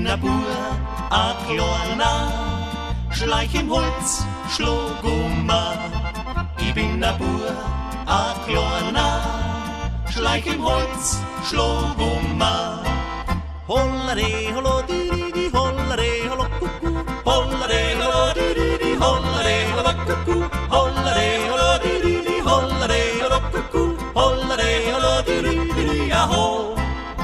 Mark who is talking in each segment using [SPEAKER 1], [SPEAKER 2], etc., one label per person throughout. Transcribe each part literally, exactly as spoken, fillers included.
[SPEAKER 1] bin a Bur, a kleiner, schleich im Holz, Schlogummer. Ich bin a Bur, a kleiner, schleich im Holz, Schlogummer. Hollere, hollo, di, di, hollere, hollo, kucku. Hollere, hollo, di, di, di, hollere, hollo, kucku. Hollere, hollo, di, di, di, hollere, hollo, kucku. Hollere, hollo, di, di, di, di, aho.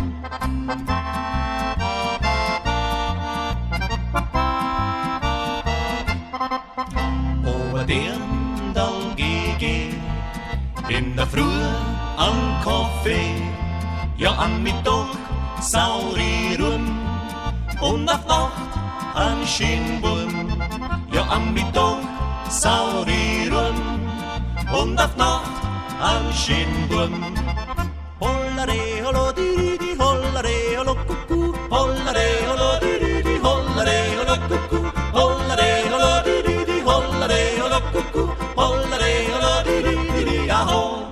[SPEAKER 1] Over Dirndl geh in der Früh am Kaffee, ja am Mittag sauri rum und auf Nacht ein Schienbum. Ja am Mittag sauri rum und auf Nacht ein Schienbum. Hollere, hollo, di, di, hollere, hollo, kucku. Hollere, hollo, di, di, di, hollere, hollo, kucku. Hollere, hollo, di, di, di, hollere, hollo, kucku. Hollere, hollo, di, di, di, di, aho.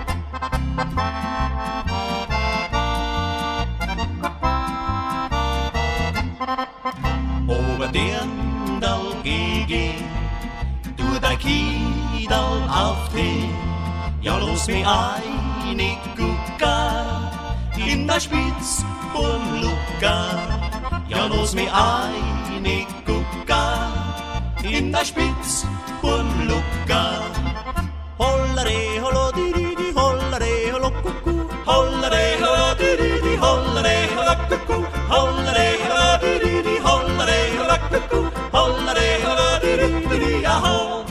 [SPEAKER 1] Over Dirndl geh, du dein Kiedal auf Tee. Ja, los mi eine Gucka in der Spitz vom Luca. Ja, los mi eine Gucka in der Spitz vom Luca. Hollere, hollo, di, di, di, hollere, hollo, kucku. Hollere, hollo, di, di, di, hollere, hollo, kucku. Hollere, hollo, di, di, di, hollere, hollo, kucku. Hollere, hollo, di, di, di, di, aho.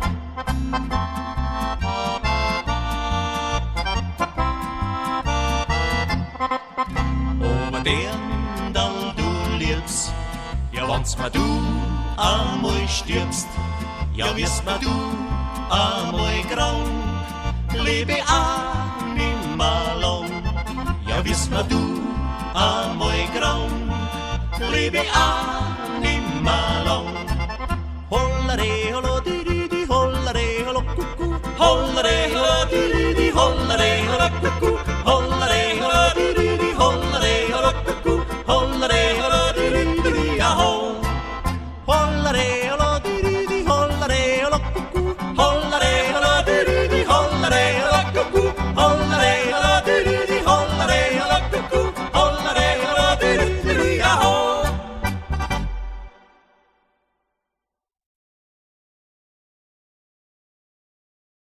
[SPEAKER 1] Over Dirndl du liebst, ja wann's ma du einmal stirbst, ja wirst ma du einmal krank, lebe auch nimmer lang. Ja wirst ma du einmal krank, lebe auch nimmer lang. Hollere, hollo, di, di, di, hollere, hollo, kucku. Hollere, hollo, di, di, di, hollere, hollo, kucku. Hollere,